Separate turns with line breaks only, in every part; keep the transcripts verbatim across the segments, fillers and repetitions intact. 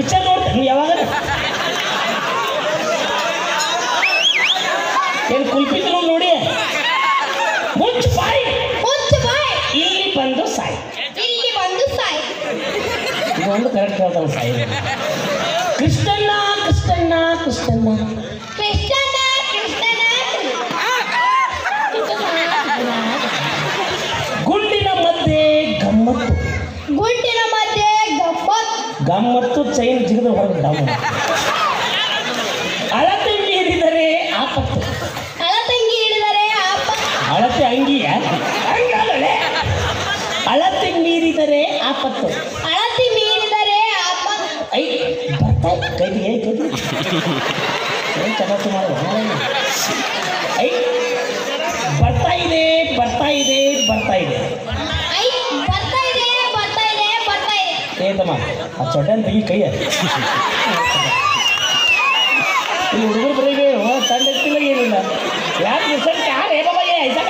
picture ನೋಡ್ತೀನಿ ಯಾವಾಗ ಏನು ಕುಲ್ಪಿದ್ರು ನೋಡಿ ಮುಚ್ಚ ಬಾಯಿ
ಮುಚ್ಚ ಬಾಯಿ
ಇಲ್ಲಿ ಬಂದು ಸಾಯಿ
ಇಲ್ಲಿ ಬಂದು ಸಾಯಿ
ಇದೊಂದು ಕರೆಕ್ಟ್ ಹೇಳ್ತಾನೆ ಸಾಯಿ ಕೃಷ್ಣಣ್ಣ ಕೃಷ್ಣಣ್ಣ ಕೃಷ್ಣಣ್ಣ
ಕೃಷ್ಣನ ಕೃಷ್ಣನ
ಗುಂಡಿನ ಮಧ್ಯೆ ಗಮ್ಮತ್ತು
ಗುಂಡಿನ ಮಧ್ಯೆ ಗಮ್ಮತ್
ಗಮ್ಮತ್ತು ಚೈನ್ ಜಿಗಿದು ಹೊರಗೆ ಡಮ್ಮ ಅಳತೆ ಮೀರಿದರೆ ಆಪತ್ತು
ಅಳತಂಗಿ ಹಿಡಿದರೆ ಆಪ
ಅಳತೆ ಅಂಗಿಯ ಹಂಗಲ್ಲೇ ಅಳತೆ ಮೀರಿದರೆ ಆಪತ್ತು
ಅಳತಿ ಮೀರಿದರೆ ಆಪ
ಐ ಬರ್ತಾ ಕೈಗೆ ಏ ಕೈಗೆ ಏನು ಚಪಾತಿ ಮಾಡುವ ಐ ಬರ್ತಾ ಇದೆ ಬರ್ತಾ ಇದೆ ಬರ್ತಾ ಇದೆ
ಐ ಬರ್ತಾ ಇದೆ ಬರ್ತಾ ಇದೆ ಬರ್ತಾ ಇದೆ
ಏ ತಮ್ಮ ಆ ಚೊಡ್ಡೆ ತೆಗಿ ಕೈಯ ಇಲ್ಲಿ ಹುಡುಗರು ಬರೀಗೆ ಸಣ್ಣ ಎತ್ತಿಲ್ಲ ಏನಿಲ್ಲ ಯಾಕೆ ರಿಸಲ್ಟ್ ಯಾರು ಹೇ ಬಾಬಾ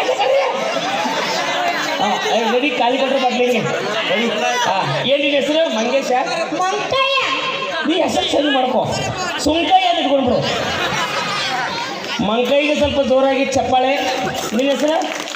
ಹಾಂ ರೆಡಿ ಖಾಲಿ ಕೊಟ್ಟರೆ ಬಟ್ಲಿಗೆ ರೆಡಿ ಹಾಂ ಏನು ನಿನ್ನ ಹೆಸರು ಮಂಗೇಶ
ಮಂಕಯ್ಯ
ನೀ ಹೆಸರು ಸರಿ ಮಾಡ್ಕೊ ಸುಂಕಯ್ಯ ಅಂತ ಇಟ್ಕೊಂಡ್ಬಿಡು ಮಂಕೈಗೆ ಸ್ವಲ್ಪ ಜೋರಾಗಿ ಚಪ್ಪಾಳೆ ನಿನ್ನ ಹೆಸರು